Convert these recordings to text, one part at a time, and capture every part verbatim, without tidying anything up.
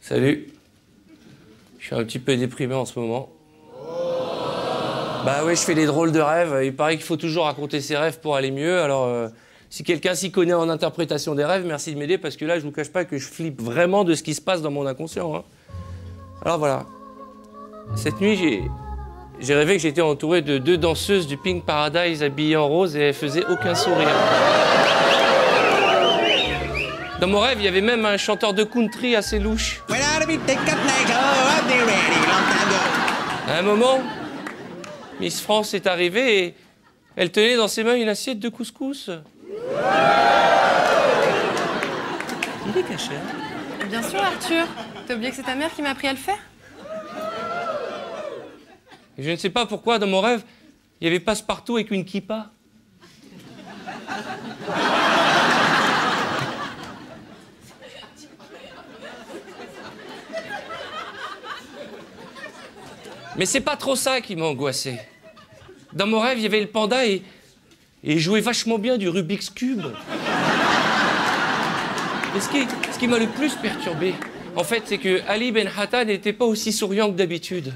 Salut. Je suis un petit peu déprimé en ce moment. Bah oui, je fais des drôles de rêves. Il paraît qu'il faut toujours raconter ses rêves pour aller mieux. Alors, euh, si quelqu'un s'y connaît en interprétation des rêves, merci de m'aider, parce que là, je vous cache pas que je flippe vraiment de ce qui se passe dans mon inconscient. Hein. Alors voilà. Cette nuit, j'ai... j'ai rêvé que j'étais entouré de deux danseuses du Pink Paradise habillées en rose et elles faisaient aucun sourire. Dans mon rêve, il y avait même un chanteur de country assez louche. À un moment, Miss France est arrivée et elle tenait dans ses mains une assiette de couscous. Il est caché, hein? Bien sûr, Arthur. T'as oublié que c'est ta mère qui m'a appris à le faire? Et je ne sais pas pourquoi, dans mon rêve, il y avait Passepartout avec une kippa. Mais c'est pas trop ça qui m'a angoissé. Dans mon rêve, il y avait le panda et, et il jouait vachement bien du Rubik's Cube. Et ce qui, ce qui m'a le plus perturbé, en fait, c'est que Ali Ben Hatta n'était pas aussi souriant que d'habitude.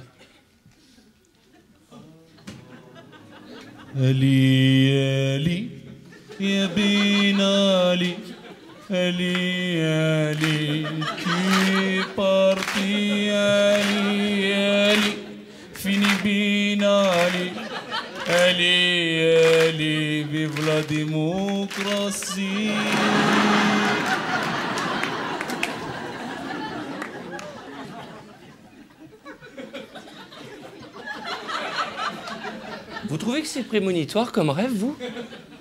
Ali, Ali, ya bin Ali, Ali, Ali, qui est parti, Ali, Ali, fini bin Ali, Ali, Ali, vive la démocratie. Vous trouvez que c'est prémonitoire comme rêve, vous?